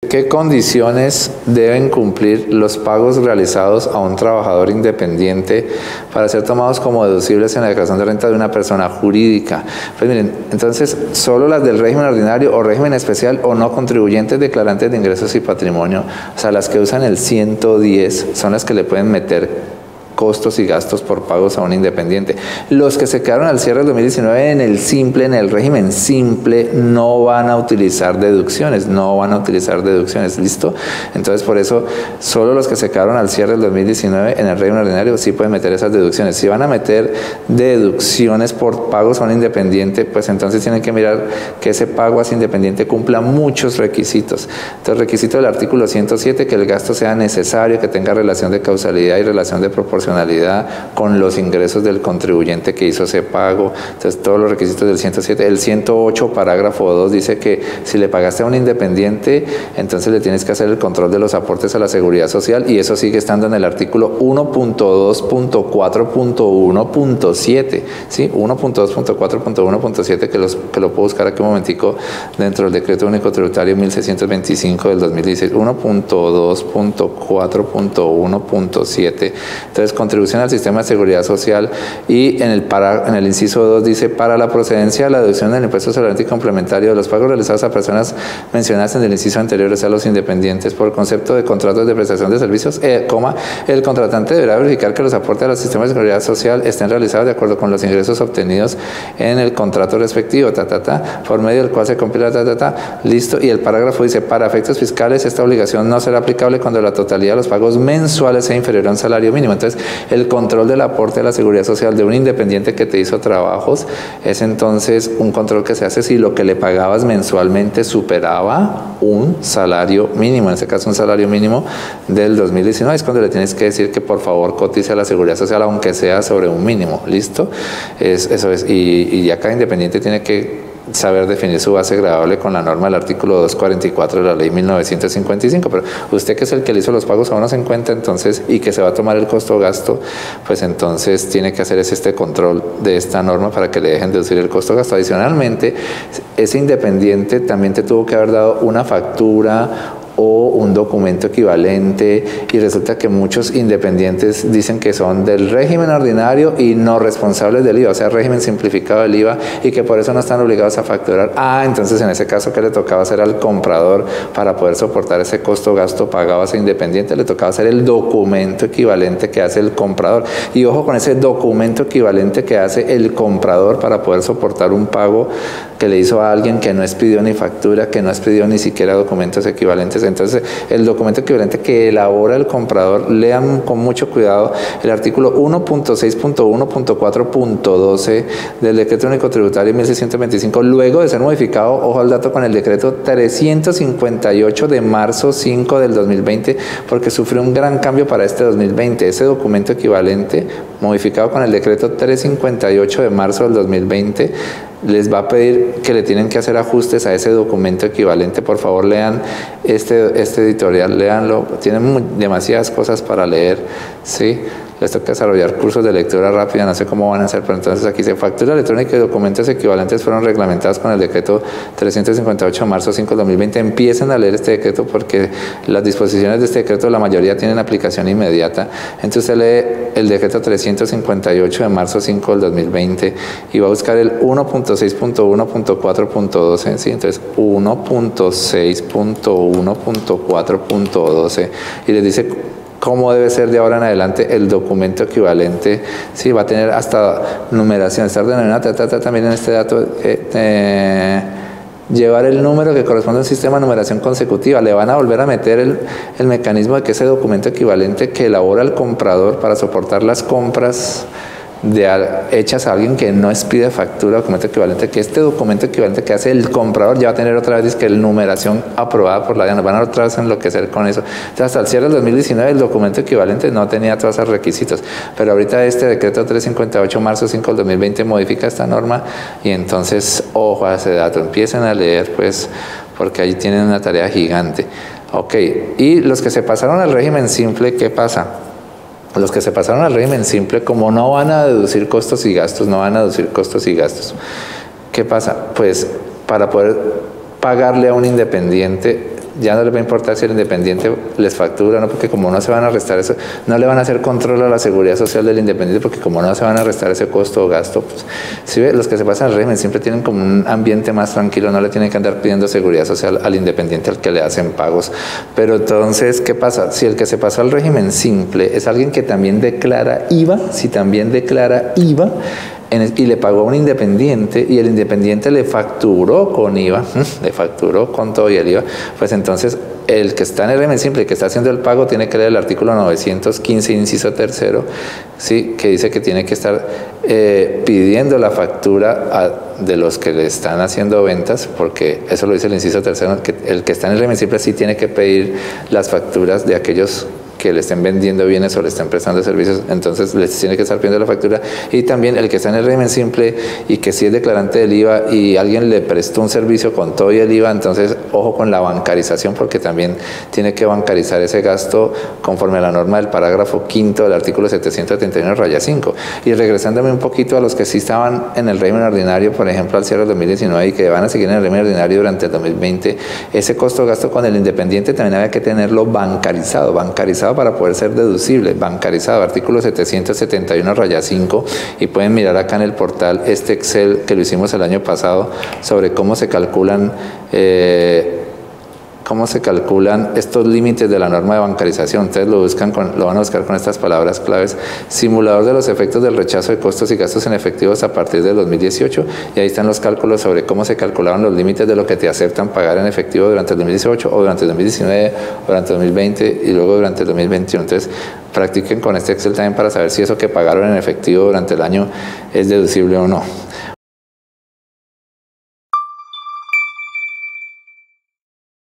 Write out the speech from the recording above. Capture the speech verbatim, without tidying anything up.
¿Qué condiciones deben cumplir los pagos realizados a un trabajador independiente para ser tomados como deducibles en la declaración de renta de una persona jurídica? Pues miren, entonces, solo las del régimen ordinario o régimen especial o no contribuyentes declarantes de ingresos y patrimonio, o sea, las que usan el ciento diez, son las que le pueden meter costos y gastos por pagos a un independiente. Los que se quedaron al cierre del dos mil diecinueve en el simple, en el régimen simple, no van a utilizar deducciones, no van a utilizar deducciones, ¿listo? Entonces, por eso, solo los que se quedaron al cierre del dos mil diecinueve en el régimen ordinario sí pueden meter esas deducciones. Si van a meter deducciones por pagos a un independiente, pues entonces tienen que mirar que ese pago a ese independiente cumpla muchos requisitos. Entonces, requisito del artículo ciento siete, que el gasto sea necesario, que tenga relación de causalidad y relación de proporcionalidad con los ingresos del contribuyente que hizo ese pago. Entonces, todos los requisitos del ciento siete. El ciento ocho, parágrafo dos, dice que si le pagaste a un independiente, entonces le tienes que hacer el control de los aportes a la seguridad social, y eso sigue estando en el artículo uno punto dos punto cuatro punto uno punto siete, ¿sí? uno punto dos punto cuatro punto uno punto siete, que, los, que lo puedo buscar aquí un momentico dentro del Decreto Único Tributario mil seiscientos veinticinco del dos mil dieciséis, uno punto dos punto cuatro punto uno punto siete. Entonces, contribución al sistema de seguridad social, y en el, para, en el inciso dos dice: para la procedencia de la deducción del impuesto sobre la renta y complementario de los pagos realizados a personas mencionadas en el inciso anterior, o sea, los independientes, por concepto de contratos de prestación de servicios, eh, coma, el contratante deberá verificar que los aportes al sistema de seguridad social estén realizados de acuerdo con los ingresos obtenidos en el contrato respectivo, ta, ta, ta, por medio del cual se compila, ta, ta, ta, listo. Y el parágrafo dice: para efectos fiscales, esta obligación no será aplicable cuando la totalidad de los pagos mensuales sea inferior a un salario mínimo. Entonces, el control del aporte a la seguridad social de un independiente que te hizo trabajos es entonces un control que se hace si lo que le pagabas mensualmente superaba un salario mínimo, en este caso un salario mínimo del dos mil diecinueve, es cuando le tienes que decir que por favor cotice a la seguridad social, aunque sea sobre un mínimo, ¿listo? Es, eso es, y, y ya cada independiente tiene que saber definir su base gravable con la norma del artículo doscientos cuarenta y cuatro de la ley mil novecientos cincuenta y cinco, pero usted, que es el que le hizo los pagos a uno en cuenta, entonces, y que se va a tomar el costo gasto, pues entonces tiene que hacer este control de esta norma para que le dejen deducir el costo gasto. Adicionalmente, ese independiente también te tuvo que haber dado una factura o un documento equivalente, y resulta que muchos independientes dicen que son del régimen ordinario y no responsables del I V A, o sea, régimen simplificado del I V A, y que por eso no están obligados a facturar. Ah, entonces en ese caso, ¿qué le tocaba hacer al comprador para poder soportar ese costo gasto pagado a ese independiente? Le tocaba hacer el documento equivalente que hace el comprador, y ojo con ese documento equivalente que hace el comprador para poder soportar un pago que le hizo a alguien que no expidió ni factura, que no expidió ni siquiera documentos equivalentes. Entonces, el documento equivalente que elabora el comprador, lean con mucho cuidado el artículo uno punto seis punto uno punto cuatro punto doce del Decreto Único Tributario mil seiscientos veinticinco, luego de ser modificado, ojo al dato, con el decreto trescientos cincuenta y ocho de marzo cinco del dos mil veinte, porque sufrió un gran cambio para este dos mil veinte. Ese documento equivalente, modificado con el decreto trescientos cincuenta y ocho de marzo del dos mil veinte, les va a pedir que le tienen que hacer ajustes a ese documento equivalente. Por favor, lean este, este editorial, léanlo, tienen muy, demasiadas cosas para leer, ¿sí? Les toca desarrollar cursos de lectura rápida, no sé cómo van a hacer, pero entonces aquí dice: factura electrónica y documentos equivalentes fueron reglamentados con el decreto trescientos cincuenta y ocho de marzo cinco del dos mil veinte. Empiecen a leer este decreto, porque las disposiciones de este decreto, la mayoría tienen aplicación inmediata. Entonces usted lee el decreto trescientos cincuenta y ocho de marzo cinco del dos mil veinte y va a buscar el uno punto seis punto uno punto cuatro punto doce, ¿sí? Entonces uno punto seis punto uno punto cuatro punto doce, y les dice cómo debe ser de ahora en adelante el documento equivalente. Sí, va a tener hasta numeración, estar denominada, también en este dato, eh, eh, llevar el número que corresponde a un sistema de numeración consecutiva. Le van a volver a meter el, el mecanismo de que ese documento equivalente que elabora el comprador para soportar las compras de a, hechas a alguien que no expide factura, documento equivalente, que este documento equivalente que hace el comprador ya va a tener otra vez que la numeración aprobada por la D I A N. Nos van a otra vez a enloquecer con eso. Entonces, hasta el cierre del dos mil diecinueve el documento equivalente no tenía todos esos requisitos, pero ahorita este decreto trescientos cincuenta y ocho de marzo cinco del dos mil veinte modifica esta norma, y entonces ojo a ese dato, empiecen a leer, pues, porque ahí tienen una tarea gigante. Ok, y los que se pasaron al régimen simple, ¿qué pasa? Los que se pasaron al régimen simple, como no van a deducir costos y gastos, no van a deducir costos y gastos, ¿qué pasa? Pues para poder pagarle a un independiente ya no les va a importar si el independiente les factura o no, porque como no se van a restar eso, no le van a hacer control a la seguridad social del independiente, porque como no se van a restar ese costo o gasto, pues, ¿sí ve? Los que se pasan al régimen siempre tienen como un ambiente más tranquilo, no le tienen que andar pidiendo seguridad social al independiente al que le hacen pagos. Pero entonces, ¿qué pasa? Si el que se pasó al régimen simple es alguien que también declara I V A, si también declara I V A, En el, y le pagó a un independiente y el independiente le facturó con I V A, le facturó con todo y el I V A, pues entonces el que está en el régimen simple, que está haciendo el pago, tiene que leer el artículo novecientos quince, inciso tercero, ¿sí? Que dice que tiene que estar eh, pidiendo la factura a, de los que le están haciendo ventas, porque eso lo dice el inciso tercero, que el que está en el régimen simple sí tiene que pedir las facturas de aquellos que le estén vendiendo bienes o le estén prestando servicios, entonces les tiene que estar pidiendo la factura. Y también el que está en el régimen simple y que sí es declarante del I V A y alguien le prestó un servicio con todo y el I V A, entonces ojo con la bancarización, porque también tiene que bancarizar ese gasto conforme a la norma del parágrafo quinto del artículo setecientos setenta y uno raya cinco. Y regresándome un poquito a los que sí estaban en el régimen ordinario, por ejemplo al cierre del dos mil diecinueve y que van a seguir en el régimen ordinario durante el dos mil veinte, ese costo gasto con el independiente también había que tenerlo bancarizado, bancarizado para poder ser deducible, bancarizado, artículo setecientos setenta y uno raya cinco, y pueden mirar acá en el portal este Excel que lo hicimos el año pasado sobre cómo se calculan eh, cómo se calculan estos límites de la norma de bancarización. Ustedes lo buscan con, lo van a buscar con estas palabras claves: simulador de los efectos del rechazo de costos y gastos en efectivos a partir del dos mil dieciocho, y ahí están los cálculos sobre cómo se calculaban los límites de lo que te aceptan pagar en efectivo durante el dos mil dieciocho o durante el dos mil diecinueve o durante el dos mil veinte y luego durante el dos mil veintiuno. Entonces practiquen con este Excel también para saber si eso que pagaron en efectivo durante el año es deducible o no.